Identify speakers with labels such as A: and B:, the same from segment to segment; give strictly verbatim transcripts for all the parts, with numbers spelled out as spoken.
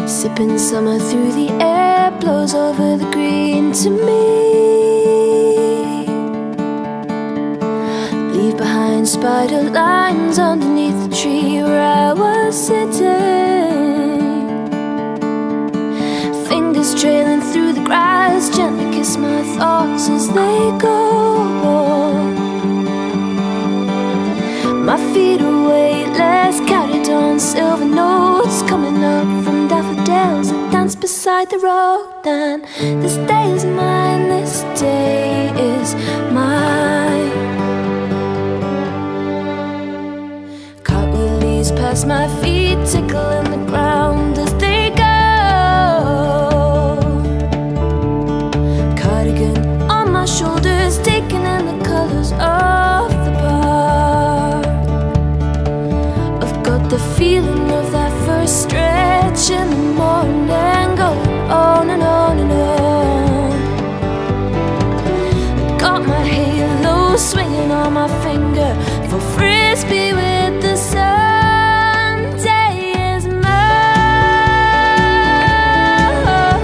A: Sipping summer through the air, blows over the green to me. Leave behind spider lines underneath the tree where I was sitting. Fingers trailing through the grass, gently kiss my thoughts as they go. My feet are weightless, counted on silver notes coming up from daffodils that dance beside the road. And this day is mine, this day is mine. Cartwheel leaves past my feet, tickling the ground as they go. Cardigan on my shoulders, taking in the colors of the park. I've got the feeling of that first stretch in the morning, going on and on and on. Got my halo swinging on my finger for frisbee with the sun. Day is mine.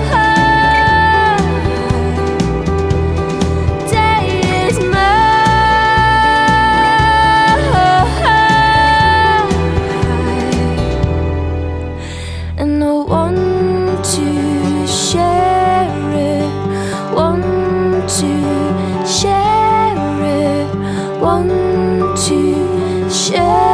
A: Day is mine. And I want to share it, want to share it, want to share